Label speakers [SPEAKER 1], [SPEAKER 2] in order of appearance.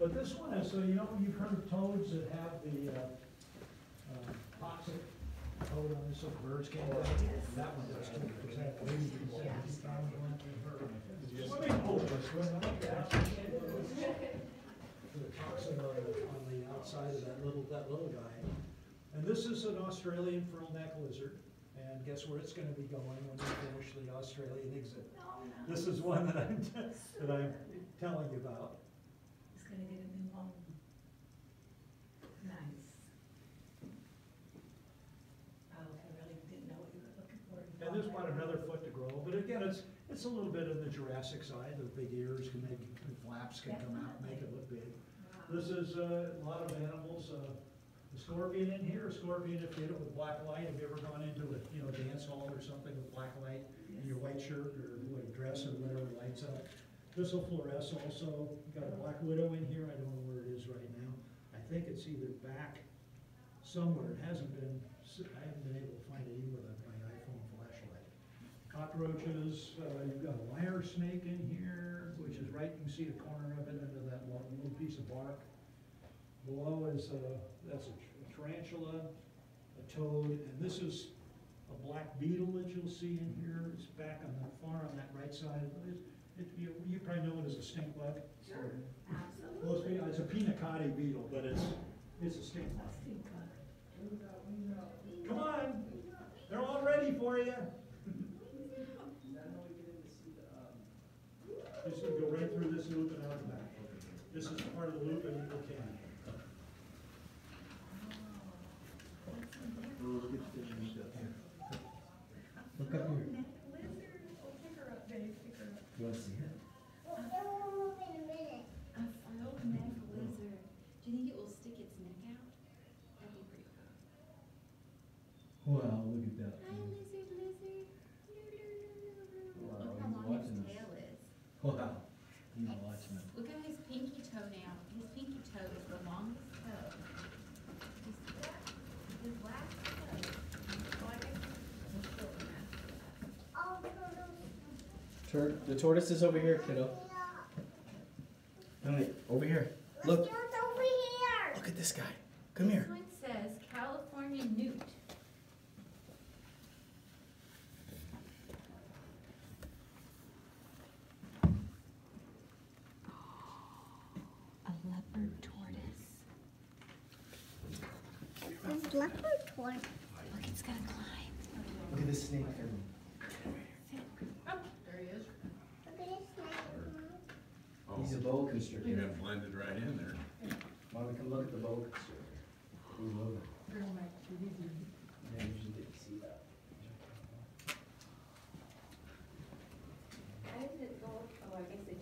[SPEAKER 1] But this one is, so you know, you've heard of toads that have the toxic toad on this, so birds can't die. That one does too, because that 80% swimming pool. The toxin on the outside of that little guy. And this is an Australian frillneck lizard. And guess where it's gonna be going when we finish the Australian exhibit? This is one that I'm telling you about.
[SPEAKER 2] It's gonna get a new home. Nice. Oh, I really didn't know what you were looking for.
[SPEAKER 1] And there's about another foot to grow, but again, it's a little bit of the Jurassic side. The big ears can make, the flaps can come out, make it look big. This is a lot of animals. The scorpion in here, a scorpion if you hit it with black light. Have you ever gone into a dance hall or something with black light in your white shirt or white dress or whatever lights up? This will fluoresce also. Got a black widow in here. I don't know where it is right now. I think it's either back somewhere. It hasn't been. I haven't been able to find it even with my iPhone flashlight. Cockroaches. You've got a wire snake in here, which is right. You can see the corner of it under that little piece of bark. Below is that's a tarantula, a toad, and this is a black beetle that you'll see in here. It's back on the far on that right side. You probably know it as a stink bug.
[SPEAKER 2] Sure, absolutely.
[SPEAKER 1] Most people, it's a pinacotti beetle, but it's a stink bug. Come on, they're all ready for you. Just go right through this loop and out the back. This is part of the loop and Eagle Canyon.
[SPEAKER 3] Look up here.
[SPEAKER 2] Lizard, oh, pick her up, babe, pick her up.
[SPEAKER 3] You want to see it?
[SPEAKER 4] It will move in a minute.
[SPEAKER 5] A frillneck lizard. Do you think it will stick its neck out? That'd be pretty cool.
[SPEAKER 3] Wow, look at that.
[SPEAKER 5] Hi, lizard, lizard.
[SPEAKER 3] Wow,
[SPEAKER 5] Look how
[SPEAKER 3] he's
[SPEAKER 5] long
[SPEAKER 3] watching
[SPEAKER 5] his
[SPEAKER 3] us.
[SPEAKER 5] tail is.
[SPEAKER 3] Wow, he's watching it.
[SPEAKER 5] Look at his pinky toenail. His pinky toe is the longest toe. His last toe. Oh, I guess we'll show him after that.
[SPEAKER 3] The tortoise is over here, kiddo. No, wait, over here. Look.
[SPEAKER 4] It's over here.
[SPEAKER 3] Look at this guy. Come
[SPEAKER 5] This
[SPEAKER 3] here.
[SPEAKER 5] one says California newt. A leopard tortoise.
[SPEAKER 4] There's leopard tortoise.
[SPEAKER 5] Look, it's gonna climb.
[SPEAKER 3] Look at this snake.
[SPEAKER 5] Sit.
[SPEAKER 2] There he is.
[SPEAKER 4] Look at this snake.
[SPEAKER 3] He's a boa
[SPEAKER 6] You
[SPEAKER 3] constrictor.
[SPEAKER 6] got blended right in there.
[SPEAKER 3] Mama, come look at the boa constrictor. He's moving.
[SPEAKER 2] Bring him back to his.
[SPEAKER 3] Yeah, you usually get to see that.
[SPEAKER 5] How does it go? Oh, I guess it